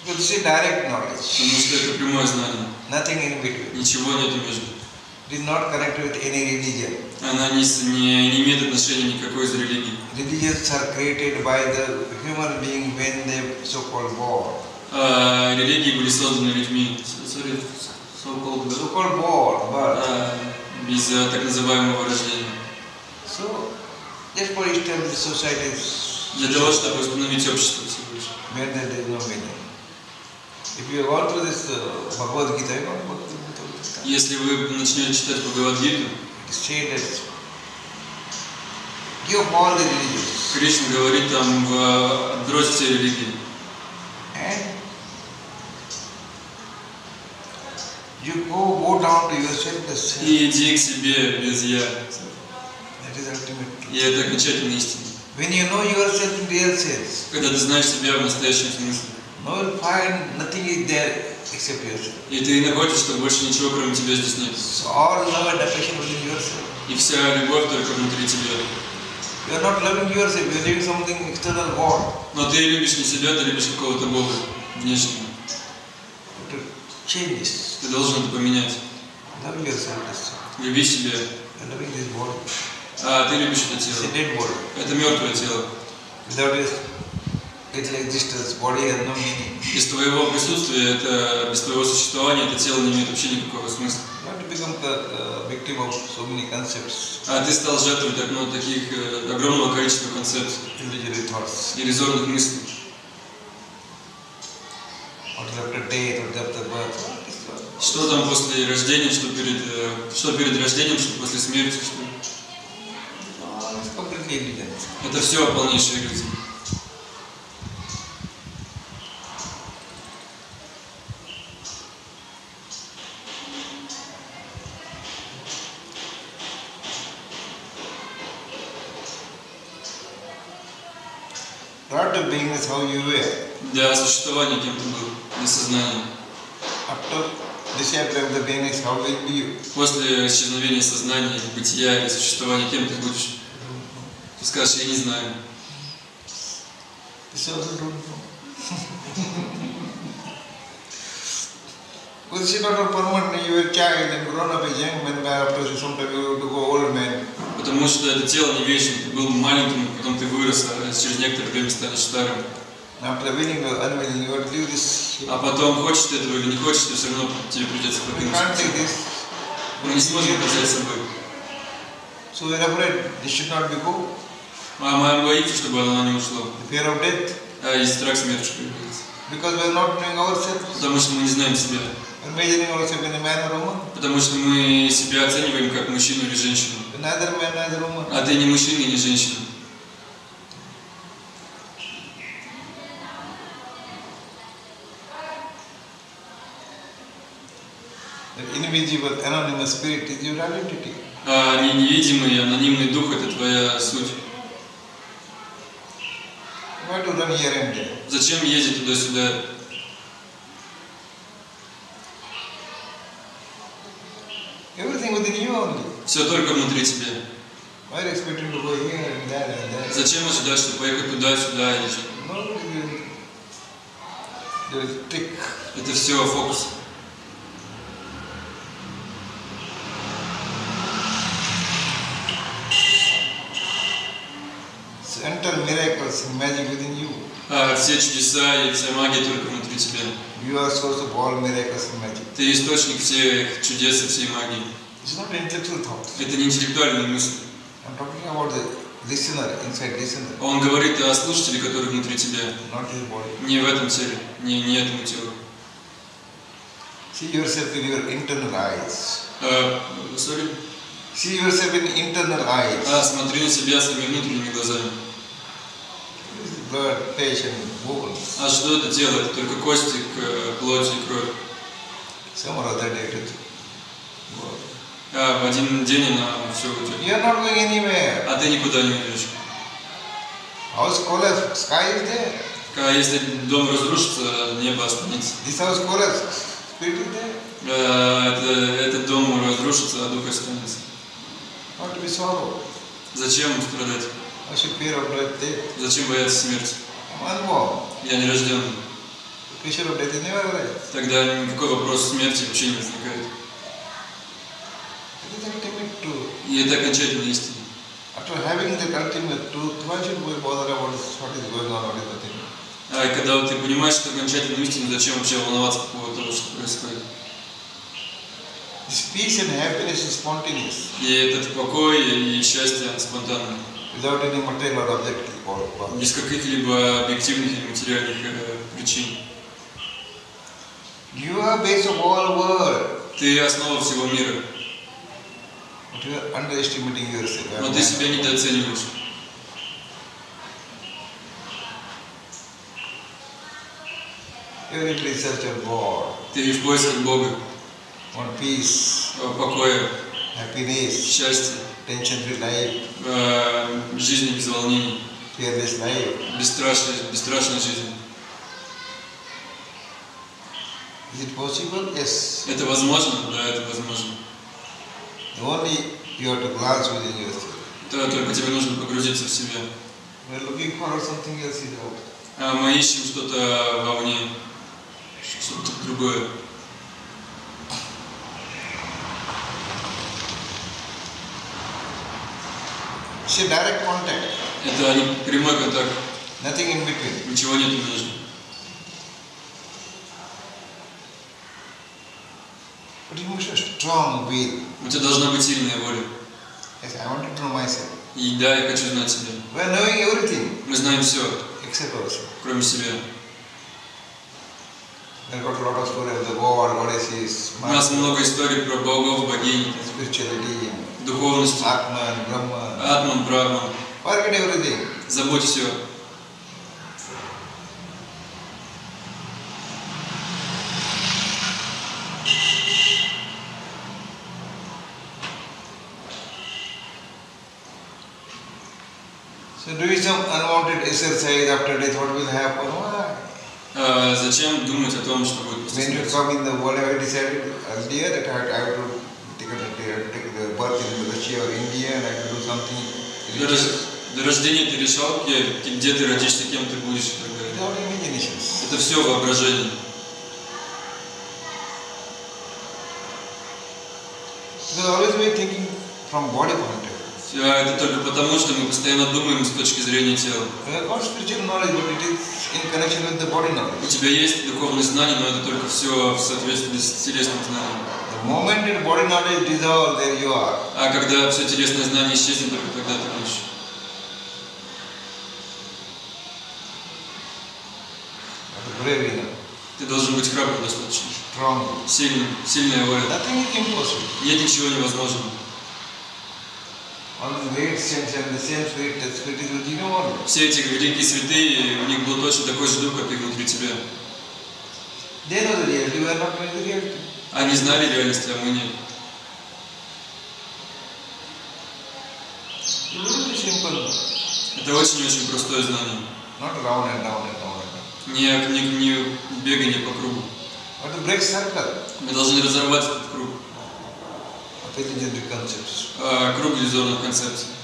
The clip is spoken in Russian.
Because this is direct knowledge. Потому что это прямое знание. Nothing in between. Ничего нету между. It is not connected with any religion. Она не имеет отношения никакой из религий. Religions are created by the human being when they so-called born. Религии были созданы людьми. So-called Born, без так называемого рождения. So, just for establish societies. Для того, чтобы установить общество всего лишь. Where there is no meaning. If you go through this Bhagavad Gita, you know Bhagavad Gita. Если вы начнете читать Бхагавад-гиту, give all the religions. Кришна говорит там отбрось все религии. And you go down to yourself. И иди к себе без я. That is ultimate. И это окончательная истина. When you know yourself in real sense, когда ты знаешь себя в настоящем смысле, you will find nothing is there except yourself. И ты находишь, что больше ничего кроме тебя здесь нет. So all love and affection within yourself. И вся любовь только внутри тебя. You are not loving yourself, you are loving something external God. Но ты любишь не себя, ты любишь какого-то Бога внешнего. To change this. Ты должен это поменять. Love yourself. Люби себя. You are loving this body. А ты любишь это тело. It's a dead body. Это мертвое тело. Without its existence, body has no meaning. Без твоего присутствия, без твоего существования, это тело не имеет вообще никакого смысла. You have to become the victim of so many concepts. А ты стал жертвой таких огромного количества концепций. Illusory thoughts. Иллюзорных мыслей. What is after death, what is after birth. Что там после рождения, что перед рождением, что после смерти, что... It's completely illusion. Это все полнейшая иллюзия. Not to being is how you were. Для существования кем ты был, для сознания. After disappearance of the being is how will be you. После исчезновения сознания, бытия или существования кем ты будешь? Ты скажешь, я не знаю. This also don't know. Because it's not a permanent, you were a child and grown up as young man, after some time you have to go old man. Потому что это тело не вечно. Ты был маленьким, потом ты вырос, а через некоторое время станешь старым. After winning or unwilling, you have to leave this. А потом, хочешь ты этого или не хочешь, ты все равно тебе придется We покинуть. can't take this. Мы не сможем взять с собой. So we are afraid this should not be go. А мы боимся, чтобы оно не ушло. The fear of death. И страх смерти появляется. Because we are not knowing ourselves. Потому что мы не знаем себя. We are measuring ourselves in a man or woman. Потому что мы себя оцениваем как мужчину или женщину. Neither man, neither woman. А ты не мужчина и не женщина. The invisible, anonymous spirit is your identity. А невидимый, анонимный дух – это твоя суть. Why to run here and there? Зачем ездить туда-сюда? Everything within you only. Все только внутри тебя. Why are you expecting to go here and there and there? Зачем ожидать, что поехать туда-сюда или что? No, there is trick. Это все фокус. Enter miracles and magic within you. Все чудеса и вся магия только внутри тебя. You are source of all miracles and magic. Ты источник всех чудес и всей магии. It's not intellectual thought. Это не интеллектуальные мысли. I'm talking about the listener, inside listener. Он говорит о слушателе, который внутри тебя. Not his body. Не в этом теле, не этому телу. See yourself in your internal eyes. Sorry? See yourself in internal eyes. Смотри на себя своими внутренними глазами. Blood, flesh and bones. А что это тело? Это только кости, плоть и кровь. Some or other day to go. В один день она все уйдет. You are not going anywhere. А ты никуда не уйдешь. House collapse, sky is there. Если дом разрушится, небо останется. This house collapse, spirit is there. Этот дом разрушится, а дух останется. Not to be sorrow. Зачем страдать? I should fear of death. Зачем бояться смерти? I'm unborn. Я не рожденный. issue of death is never arises. тогда никакой вопрос смерти вообще не возникает. It is ultimate truth. И это окончательная истина. After having the ultimate truth, why should we bother about what is going on, what is nothing? А и когда вот ты понимаешь, что окончательную истину, зачем вообще волноваться по поводу того, что происходит? This peace and happiness is spontaneous, И этот покой и счастье спонтанно, without any material or objective cause. без каких-либо объективных или материальных причин. You are base of all world, Ты основа всего мира, but you are underestimating yourself. но ты себя недооцениваешь. You are in research of God, Ты в поисках Бога, on peace, покоя, happiness, счастья, tension-free life, жизни без волнений, fearless life. бесстрашной жизни. Is it possible? Yes. Это возможно? Да, это возможно. Only you have to glance within yourself. Только тебе нужно погрузиться в себя. We are looking for something else is out. А мы ищем что-то вовне, что-то другое. It's a direct contact, Это не прямой контакт, nothing in between. ничего нет между. But you must have strong will. У тебя должна быть сильная воля. Yes, I wanted to know myself. И да, я хочу знать себя. We are knowing everything Мы знаем все, except ourselves. кроме себя. We've got a lot of stories of the God, goddesses, У нас много историй про богов, богинь, spirituality, духовность, Atman, Brahman. Атман, Брахман. Forget everything. Забудь все. So doing some unwanted exercise after death, what will happen? Why? Зачем думать о том, что будет после When you смерти? come in the world, I decided earlier that I have to take the birth in Russia or India and I have to do something religious. До рождения ты решал, где ты родишься, кем ты будешь и так далее. Without imaginations. Это все воображение. Because always we are thinking from body point of view. Это только потому, что мы постоянно думаем с точки зрения тела. We have got spiritual knowledge, but it is in connection with the body У knowledge. тебя есть духовные знания, но это только все в соответствии с телесным знанием. The moment that body knowledge dissolves, there you are. А когда все телесное знание исчезнет, только тогда ты будешь. Brave enough, Ты должен быть храбрым достаточно. strong. Сильным, сильная воля. Nothing is impossible. Нет ничего невозможного. All the great saints and the same spirit, that spirit is within you all. Все эти великие святые, у них был точно такой же дух, как и внутри тебя. They know the reality, we are not knowing the reality. Они знали реальность, а мы нет. It's very simple. Это очень-очень простое знание. Not round and round and round and round. Не бегание по кругу. But to break circle Мы должны разорвать этот круг. of illusory concepts. Круг иллюзорных концепций.